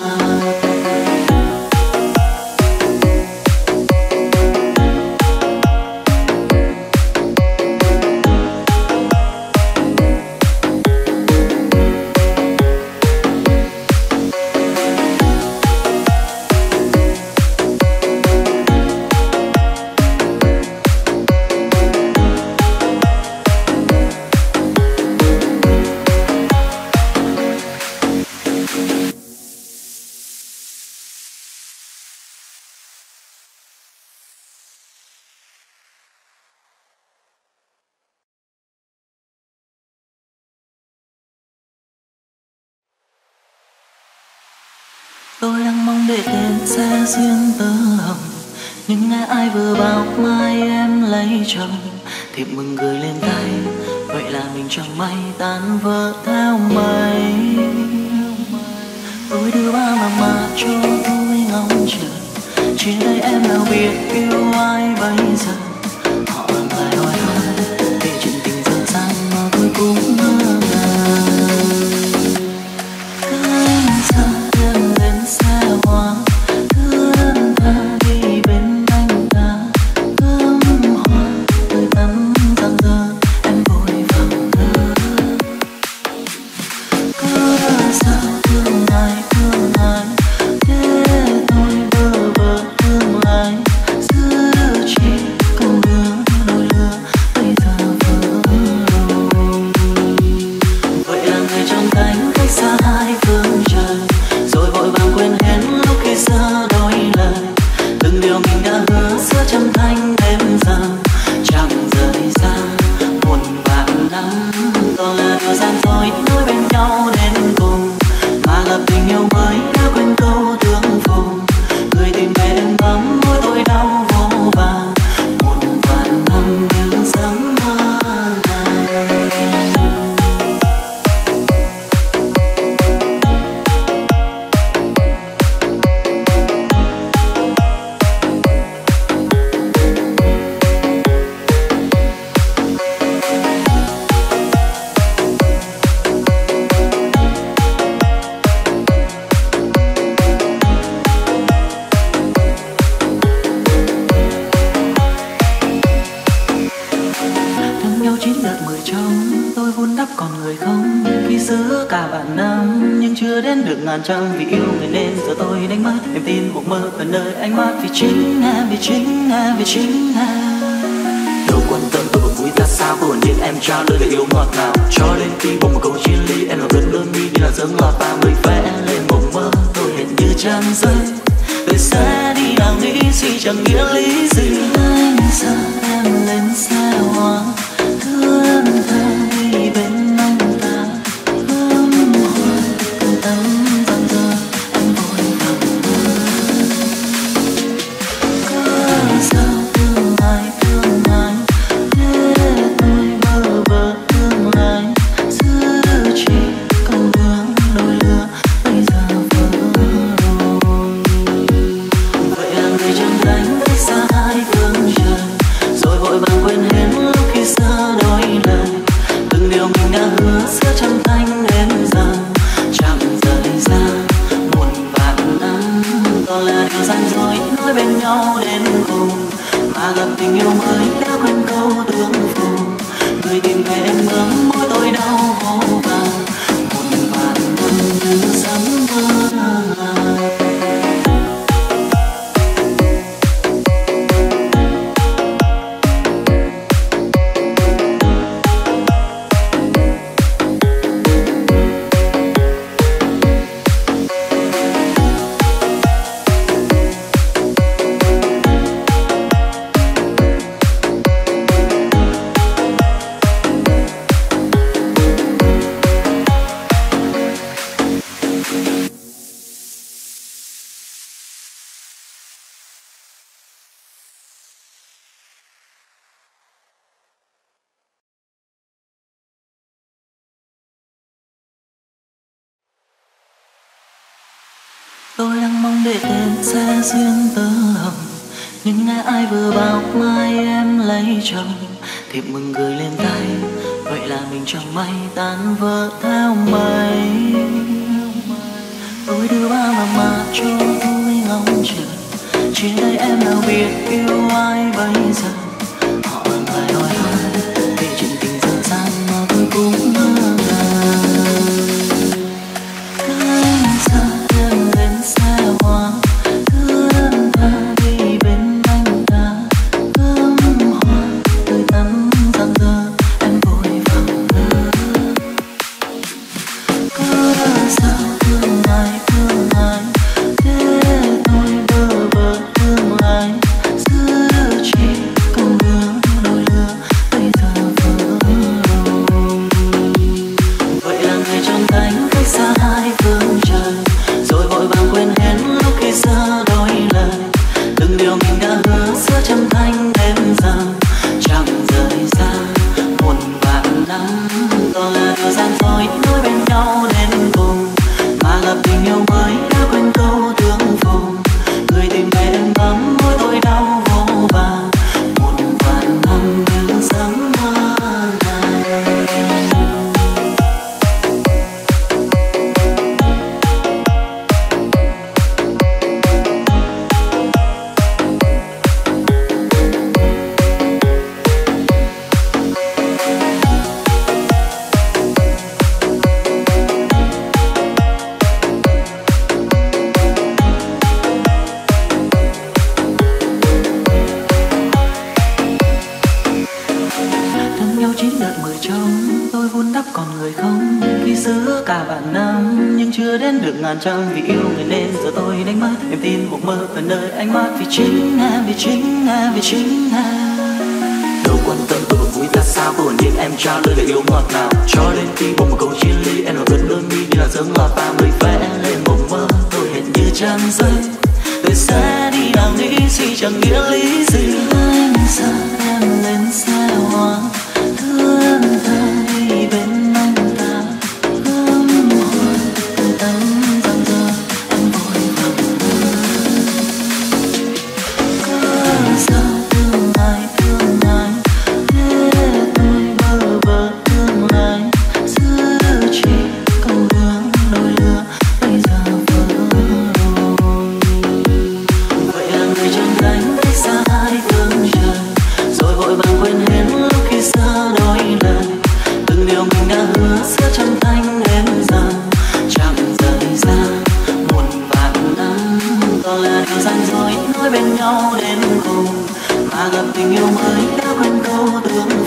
Tôi đang mong để tên sẽ duyên tơ hồng, nhưng nghe ai vừa bảo mai em lấy chồng. Thiệp mừng gửi lên tay, vậy là mình chẳng may tan vỡ theo mây. Tôi đưa ba mà mà cho tôi ngóng chờ, chỉ đây em nào biết yêu ai bây giờ. Họ lại hỏi hỏi về chuyện tình dở dang mà tôi cũng ngỡ ngàng. Cánh xa em lên xe hoa thương thơ đi bên anh ta. Gấm hoa từ tấm răng rơ em vội vàng ngỡ. Cớ sao thương ai thương ai để tôi bơ vơ tương lai. Giữ chỉ câu hứa đôi lứa bây giờ vỡ rồi. Vậy là người trong cánh cách xa hai phương trời, rồi vội vàng quên hết lúc khi xưa đôi lời. Từng điều mình đã hứa sẽ chân thành đến giờ chẳng rời xa một vạn năm. Đó là điều gian dối nói bên nhau đến cùng, mà gặp tình yêu mới đã quên câu tương phù. Người tìm về em ấm mỗi tôi đau vô vàn một vạn năm như giấc mơ này. Thương nhau chín đợt mười trong tôi vun đắp còn người không. Khi xưa cả vạn năm nhưng chưa đến được ngàn trăng. Vì yêu người nên giờ tôi đánh mất niềm tin cuộc mơ ở nơi ánh mắt. Vì chính em, vì chính em, vì chính em. Đâu quan tâm tôi buồn vui ra sao, cô điên em trao lời lời yêu ngọt ngào. Cho đến khi bỗng một câu chia ly em nào gần đôi mi như là giấc ngọt và mới vẽ lên mộng mơ. Tôi hiện như trăng rơi, tôi sẽ đi nào nghĩ suy chẳng nghĩa lý gì. Anh sợ em lên xe hoa thương thơ đi bên anh ta. Gấm hoa từ tấm răng rơ em vội vàng cớ sao thương ai thương ai để tôi bơ vơ tương lai. Giữ chỉ câu hứa đôi lứa bây giờ vỡ rồi. Vậy là người chẳng đánh cách xa hai phương trời, rồi vội vàng quên hết lúc khi xưa đôi lời. còn là điều gian dối nối bên nhau đến cùng. Mà gặp tình yêu mới đã quên câu tương phùng, người tìm về em bướm môi tôi đau vô vàng, một vạn năm như sấm mơ. Tôi đang mong để tên sẽ duyên tơ hồng, nhưng nghe ai vừa bảo mai em lấy chồng, thiệp mừng gửi lên tay. Vậy là mình chẳng may tan vỡ theo mây. Tôi đưa ba mà mà cho tôi ngóng chờ, trên tay em nào biết yêu ai bây giờ. Họ lại hỏi han về chuyện tình dở dang mà tôi cũng ngỡ ngàng. Cánh xa em lên xe hoa, cứ đơn tha đi bên anh ta. Cơm hoa tươi tắn giang dở, em vội vàng ngỡ. Cứ đã sao thương ai thương ai, thế tôi bơ vơ tương lai. Giữ chỉ công đường đôi lứa bây giờ vỡ. Vậy là người trong cánh cách xa hai phương trời, rồi vội vàng quên hết lúc khi xa đôi lời. Từng điều mình đã hứa giữa trăm thanh đêm rằng chẳng rời xa. Một vạn năm còn là điều gian dối nối bên nhau đến cùng. Mà gặp tình yêu mới đã quên câu tương phùng, người tìm về em bấm môi tôi đau vô vàng. Một vạn năm như giấc mơ này. Thương nhau chín đợt mười trống, tôi vun đắp còn người không. Khi giữa cả vạn năm nhưng chưa đến được ngàn trăm. Vì yêu người nên giờ tôi đánh mất em tin một mơ ở nơi ánh mắt. Vì chính em, vì chính em, vì chính em. Đâu quan tâm tôi buồn vui ta sao, tôi nhìn em trao lời lời yêu ngọt ngào. Cho đến khi bỗng một câu chia ly, em ướt đôi mi như là giấc ngọt và người vẽ lên một mơ. Tôi hệt như trang giấy, tôi sẽ đi nào nghĩ gì chẳng nghĩa lý gì. Anh xa em lên xe hoa, thứ em ta đi bên anh ta. Cơm hoa tươi tắn giang dở, em vội vàng ngỡ. Cớ sao thương ai thương ai, thế tôi bơ vơ tương lai. Giữ chỉ công đường đôi lứa bây giờ vỡ. Vậy là người trong cánh cách xa hai phương trời, rồi vội vàng quên hết lúc khi xa đôi lời. Từng điều mình đã hứa giữa trăm thanh đêm rằng chẳng rời xa. Một vạn năm còn là điều gian dối nối bên nhau đến cùng. Mà gặp tình yêu mới đã quên câu tương